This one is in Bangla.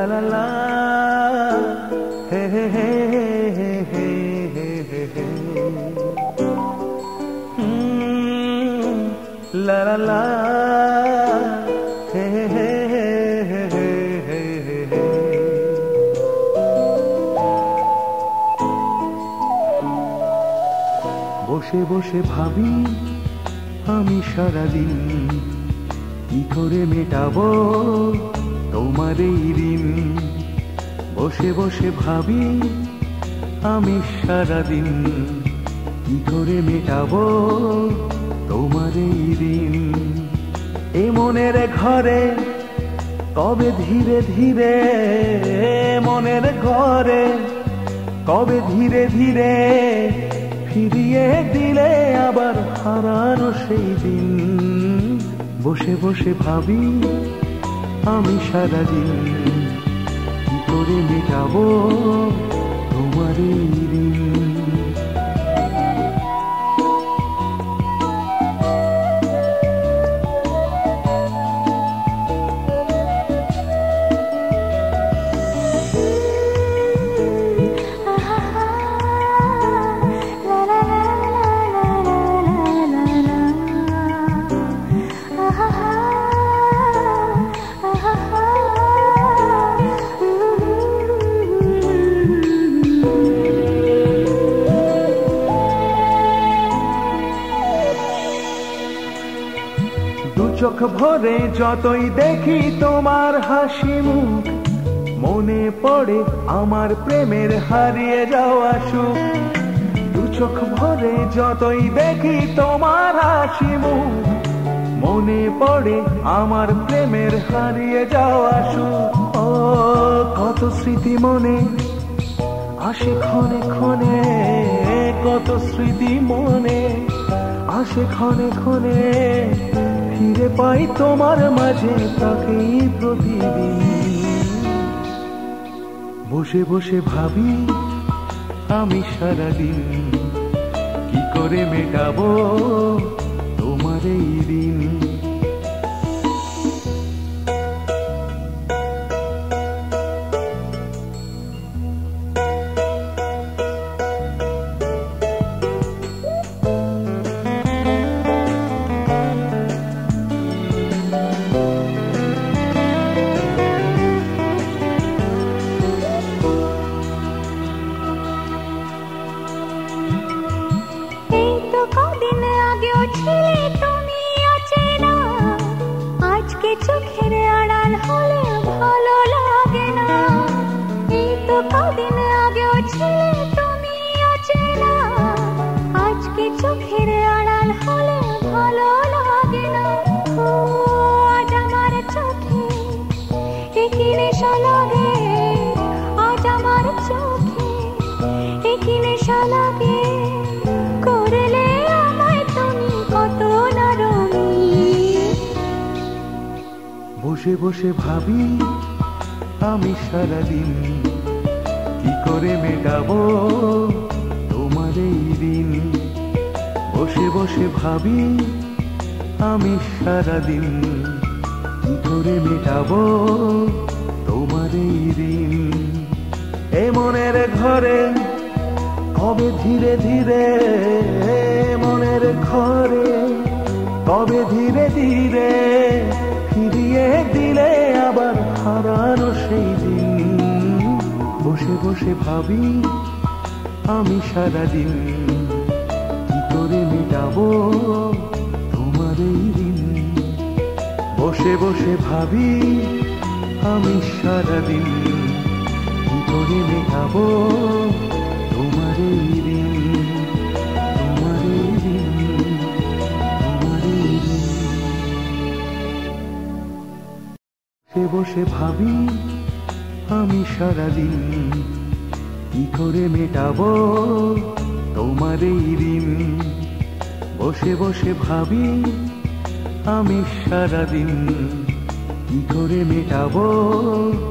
la la la, hey hey hey hey hey hey hey, la la la, hey hey hey hey hey hey. বসে বসে ভাবি আমি সারাদিন কি করে মেটাবো তোমার এই ঋণ। বসে বসে ভাবি আমি সারাদিন কি করে মেটাবো তোমার এই ঋণ। এ মনের ঘরে কবে ধীরে ধীরে, মনের ঘরে কবে ধীরে ধীরে ফিরিয়ে দিলে আবার হারানো সেই দিন। বসে বসে ভাবি আমি সারাদিন কি করে মেটাবো তোমার এই ঋণ। চোখ ভরে যতই দেখি তোমার হাসি মুখ, মনে পড়ে আমার প্রেমের হারিয়ে যাওয়া সুখ। দু চোখ ভরে যতই দেখি তোমার হাসি মুখ, মনে পড়ে আমার প্রেমের হারিয়ে যাওয়া সুখ। ও কত স্মৃতি মনে আসে ক্ষণে ক্ষণে, কত স্মৃতি মনে আসে ক্ষণে ক্ষণে, ফিরে পাই তোমার মাঝে তাকেই প্রতিদিন। বসে বসে ভাবি আমি সারাদিন কি করে মেটাবো তোমার এই ঋণ। চোখের আড়াল হলে ভালো লাগে না, এই তো কদিন আগেও ছিলে তুমি অচেনা। আজকে চোখের আড়াল হলে ভালো লাগে না। ও আজ আমার চোখে কি নেশা লাগে, আজ আমার চোখে কি নেশা লাগে। করলে আমায় তুমি কত না রঙিন। বসে বসে ভাবি আমি সারাদিন কি করে মেটাবো তোমার এই ঋণ। বসে বসে ভাবি আমি সারাদিন কি করে মেটাবো তোমার এই ঋণ। এ মনের ঘরে কবে ধীরে ধীরে, মনের ঘরে কবে ধীরে ধীরে ফিরিয়ে দিলে আবার হারানো সেই দিন। বসে বসে ভাবি আমি সারাদিন কি করে মেটাবো তোমার এই ঋণ। বসে বসে ভাবি আমি সারাদিন কি করে মেটাবো তোমার এই ঋণ। তোমার এই ঋণ, তোমার এই ঋণ। বসে বসে ভাবি আমি সারাদিন কি করে মেটাবো তোমার এই ঋণ। বসে বসে ভাবি আমি সারাদিন কি করে মেটাবো